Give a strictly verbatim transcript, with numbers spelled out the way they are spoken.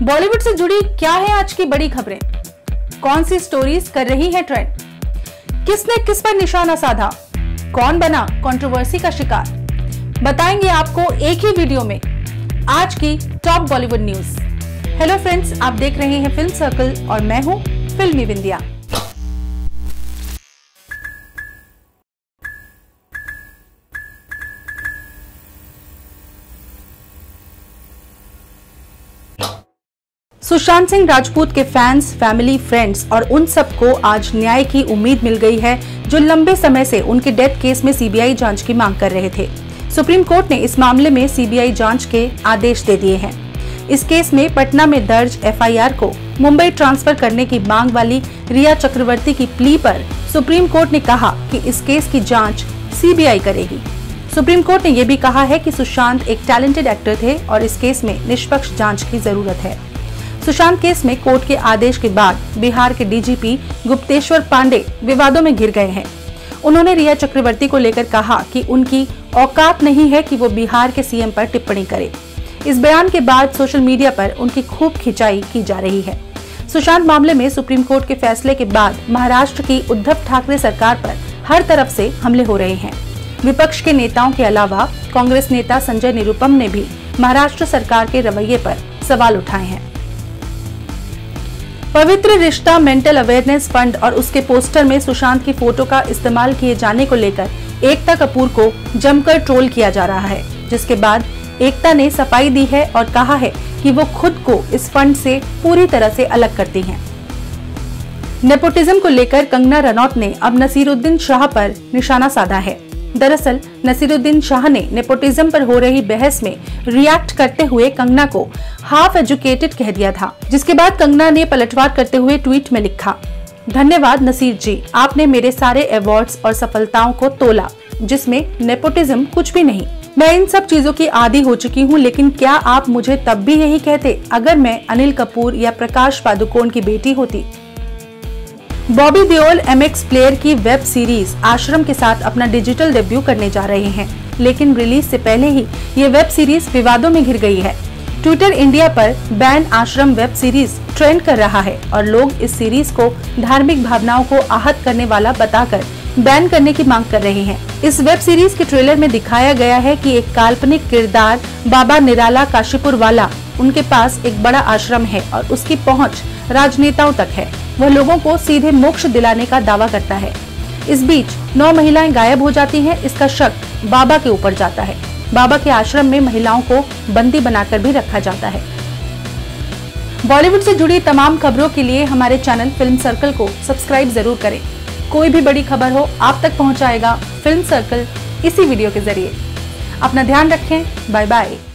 बॉलीवुड से जुड़ी क्या है आज की बड़ी खबरें? कौन सी स्टोरीज कर रही है ट्रेंड? किसने किस पर निशाना साधा? कौन बना कंट्रोवर्सी का शिकार? बताएंगे आपको एक ही वीडियो में आज की top Bollywood news. Hello friends, आप देख रहे हैं फिल्म सर्कल और मैं हूं फिल्मी विंध्या। सुशांत सिंह राजपूत के फैंस, फैमिली, फ्रेंड्स और उन सबको आज न्याय की उम्मीद मिल गई है जो लंबे समय से उनके डेथ केस में सीबीआई जांच की मांग कर रहे थे। सुप्रीम कोर्ट ने इस मामले में सीबीआई जांच के आदेश दे दिए हैं। इस केस में पटना में दर्ज एफआईआर को मुंबई ट्रांसफर करने की मांग वाली रिया चक्रवर्ती की प्ली पर सुप्रीम कोर्ट ने कहा कि इस केस की जाँच सीबीआई करेगी। सुप्रीम कोर्ट ने यह भी कहा है कि सुशांत एक टैलेंटेड एक्टर थे और इस केस में निष्पक्ष जाँच की जरूरत है। सुशांत केस में कोर्ट के आदेश के बाद बिहार के डीजीपी गुप्तेश्वर पांडे विवादों में घिर गए हैं। उन्होंने रिया चक्रवर्ती को लेकर कहा कि उनकी औकात नहीं है कि वो बिहार के सीएम पर टिप्पणी करे। इस बयान के बाद सोशल मीडिया पर उनकी खूब खिंचाई की जा रही है। सुशांत मामले में सुप्रीम कोर्ट के फैसले के बाद महाराष्ट्र की उद्धव ठाकरे सरकार पर हर तरफ से हमले हो रहे हैं। विपक्ष के नेताओं के अलावा कांग्रेस नेता संजय निरुपम ने भी महाराष्ट्र सरकार के रवैये पर सवाल उठाए हैं। पवित्र रिश्ता मेंटल अवेयरनेस फंड और उसके पोस्टर में सुशांत की फोटो का इस्तेमाल किए जाने को लेकर एकता कपूर को जमकर ट्रोल किया जा रहा है, जिसके बाद एकता ने सफाई दी है और कहा है कि वो खुद को इस फंड से पूरी तरह से अलग करती हैं। नेपोटिज्म को लेकर कंगना रनौत ने अब नसीरुद्दीन शाह पर निशाना साधा है। दरअसल नसीरुद्दीन शाह ने नेपोटिज्म पर हो रही बहस में रिएक्ट करते हुए कंगना को हाफ एजुकेटेड कह दिया था, जिसके बाद कंगना ने पलटवार करते हुए ट्वीट में लिखा, धन्यवाद नसीर जी, आपने मेरे सारे अवार्ड्स और सफलताओं को तोला जिसमें नेपोटिज्म कुछ भी नहीं। मैं इन सब चीजों की आदी हो चुकी हूँ, लेकिन क्या आप मुझे तब भी यही कहते अगर मैं अनिल कपूर या प्रकाश पादुकोण की बेटी होती। बॉबी देओल एमएक्स प्लेयर की वेब सीरीज आश्रम के साथ अपना डिजिटल डेब्यू करने जा रहे हैं, लेकिन रिलीज से पहले ही ये वेब सीरीज विवादों में घिर गई है। ट्विटर इंडिया पर ban Aashram web series trend कर रहा है और लोग इस सीरीज को धार्मिक भावनाओं को आहत करने वाला बताकर बैन करने की मांग कर रहे हैं। इस वेब सीरीज के ट्रेलर में दिखाया गया है कि एक काल्पनिक किरदार बाबा निराला काशीपुर वाला, उनके पास एक बड़ा आश्रम है और उसकी पहुंच राजनेताओं तक है। वह लोगों को सीधे मोक्ष दिलाने का दावा करता है। इस बीच नौ महिलाएं गायब हो जाती हैं। इसका शक बाबा के ऊपर जाता है। बाबा के आश्रम में महिलाओं को बंदी बनाकर भी रखा जाता है। बॉलीवुड से जुड़ी तमाम खबरों के लिए हमारे चैनल फिल्म सर्कल को सब्सक्राइब जरूर करें। कोई भी बड़ी खबर हो आप तक पहुंचाएगा फिल्म सर्कल इसी वीडियो के जरिए। अपना ध्यान रखें। Bye bye.